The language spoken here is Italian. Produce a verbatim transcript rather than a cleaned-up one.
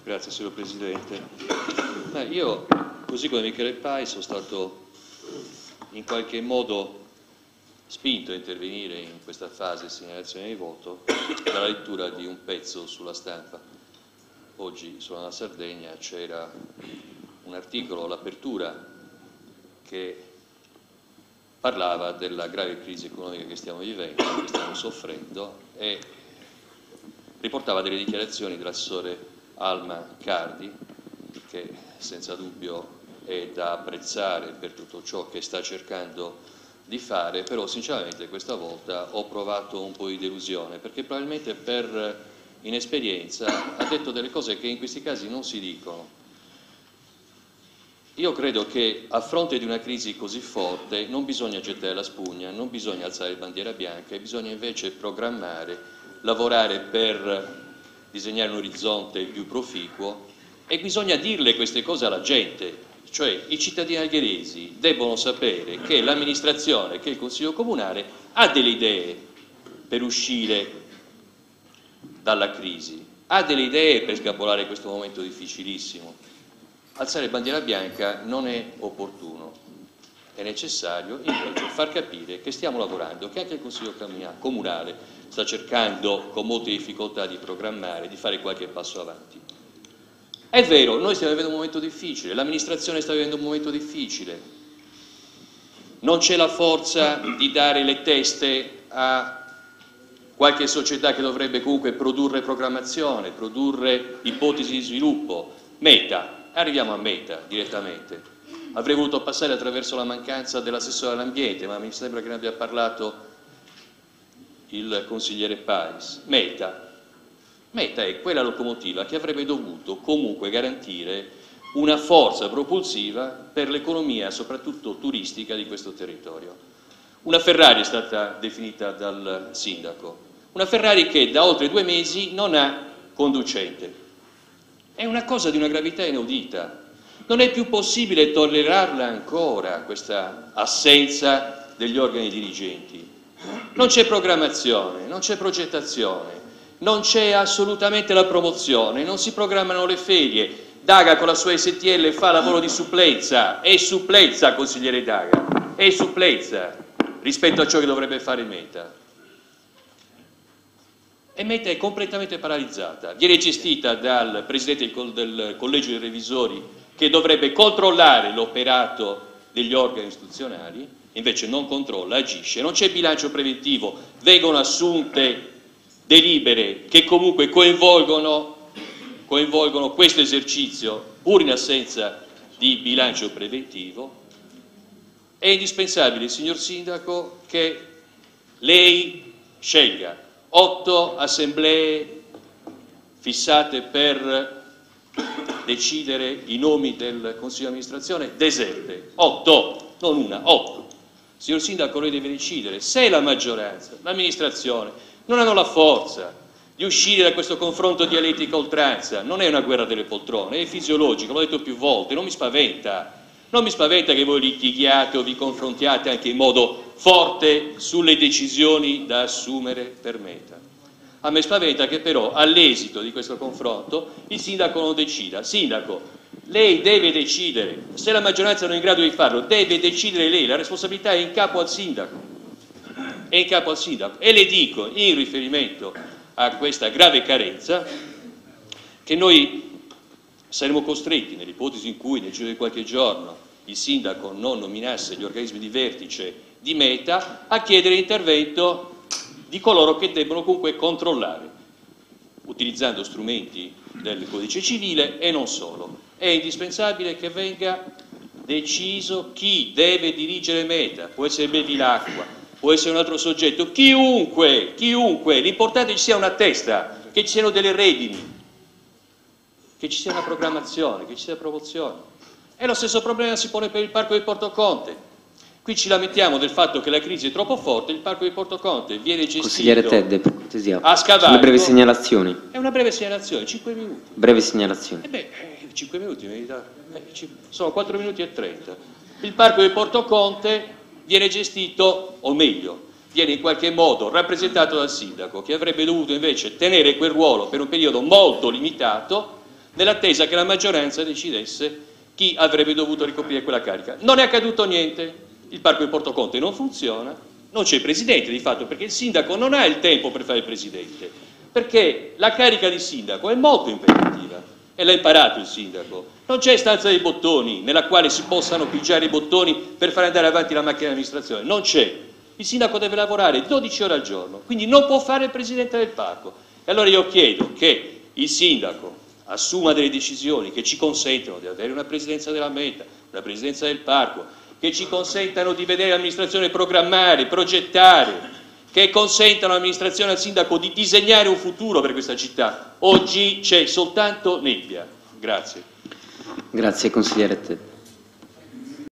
Grazie signor Presidente. Beh, io, così come Michele Pais, sono stato in qualche modo spinto a intervenire in questa fase di segnalazione di voto dalla lettura di un pezzo sulla stampa. Oggi sulla Sardegna c'era un articolo, l'apertura, che parlava della grave crisi economica che stiamo vivendo, che stiamo soffrendo, e riportava delle dichiarazioni dell'assessore Alma Cardi, che senza dubbio è da apprezzare per tutto ciò che sta cercando di fare, però sinceramente questa volta ho provato un po' di delusione, perché probabilmente per inesperienza ha detto delle cose che in questi casi non si dicono. Io credo che a fronte di una crisi così forte non bisogna gettare la spugna, non bisogna alzare bandiera bianca, bisogna invece programmare, lavorare per disegnare un orizzonte più proficuo, e bisogna dirle queste cose alla gente, cioè i cittadini algheresi debbono sapere che l'amministrazione, che il Consiglio Comunale ha delle idee per uscire dalla crisi, ha delle idee per scappolare questo momento difficilissimo. Alzare bandiera bianca non è opportuno, è necessario invece far capire che stiamo lavorando, che anche il Consiglio Comunale sta cercando con molte difficoltà di programmare, di fare qualche passo avanti. È vero, noi stiamo vivendo un momento difficile, l'amministrazione sta vivendo un momento difficile, non c'è la forza di dare le teste a qualche società che dovrebbe comunque produrre programmazione, produrre ipotesi di sviluppo. Meta, arriviamo a Meta direttamente. Avrei voluto passare attraverso la mancanza dell'assessore all'ambiente, ma mi sembra che ne abbia parlato il consigliere Pais. Meta. Meta è quella locomotiva che avrebbe dovuto comunque garantire una forza propulsiva per l'economia, soprattutto turistica, di questo territorio. Una Ferrari è stata definita dal sindaco, una Ferrari che da oltre due mesi non ha conducente. È una cosa di una gravità inaudita. Non è più possibile tollerarla ancora, questa assenza degli organi dirigenti. Non c'è programmazione, non c'è progettazione, non c'è assolutamente la promozione, non si programmano le ferie. Daga con la sua S T L fa lavoro di supplenza, è supplenza, consigliere Daga, è supplenza rispetto a ciò che dovrebbe fare Meta. E Meta è completamente paralizzata, viene gestita dal presidente del collegio dei revisori, che dovrebbe controllare l'operato degli organi istituzionali, invece non controlla, agisce, non c'è bilancio preventivo, vengono assunte delibere che comunque coinvolgono, coinvolgono questo esercizio pur in assenza di bilancio preventivo. È indispensabile, signor Sindaco, che lei scelga otto assemblee fissate per decidere i nomi del Consiglio di amministrazione deserte, otto, non una, otto. Signor Sindaco, lei deve decidere se la maggioranza, l'amministrazione non hanno la forza di uscire da questo confronto dialettico a oltranza. Non è una guerra delle poltrone, è fisiologico, l'ho detto più volte, non mi spaventa. Non mi spaventa che voi litighiate o vi confrontiate anche in modo forte sulle decisioni da assumere per Meta. A me spaventa che però all'esito di questo confronto il sindaco non decida. Sindaco, lei deve decidere, se la maggioranza non è in grado di farlo, deve decidere lei, la responsabilità è in capo al sindaco. È in capo al sindaco. E le dico, in riferimento a questa grave carenza, che noi saremo costretti, nell'ipotesi in cui nel giro di qualche giorno il sindaco non nominasse gli organismi di vertice di Meta, a chiedere l'intervento di coloro che debbono comunque controllare, utilizzando strumenti del codice civile e non solo. È indispensabile che venga deciso chi deve dirigere Meta, può essere Bevilacqua, può essere un altro soggetto, chiunque, chiunque, l'importante è che ci sia una testa, che ci siano delle redini, che ci sia una programmazione, che ci sia promozione. E lo stesso problema si pone per il Parco di Portoconte. Qui ci lamentiamo del fatto che la crisi è troppo forte, il Parco di Portoconte viene gestito Consigliere Tedde, per cortesia, a scavalco. sulle brevi segnalazioni. È una breve segnalazione, cinque minuti. Brevi segnalazioni. E beh, eh, cinque minuti, eh, sono quattro minuti e trenta. Il Parco di Portoconte viene gestito, o meglio, viene in qualche modo rappresentato dal sindaco, che avrebbe dovuto invece tenere quel ruolo per un periodo molto limitato, nell'attesa che la maggioranza decidesse chi avrebbe dovuto ricoprire quella carica. Non è accaduto niente, il parco di Porto Conte non funziona, non c'è presidente di fatto, perché il sindaco non ha il tempo per fare il presidente, perché la carica di sindaco è molto impegnativa, e l'ha imparato il sindaco. Non c'è stanza dei bottoni nella quale si possano pigiare i bottoni per far andare avanti la macchina di amministrazione, non c'è. Il sindaco deve lavorare dodici ore al giorno, quindi non può fare il presidente del parco. E allora io chiedo che il sindaco assuma delle decisioni che ci consentono di avere una presidenza della Meta, una presidenza del parco, che ci consentano di vedere l'amministrazione programmare, progettare, che consentano all'amministrazione e al sindaco di disegnare un futuro per questa città. Oggi c'è soltanto nebbia. Grazie. Grazie consigliere Tedde.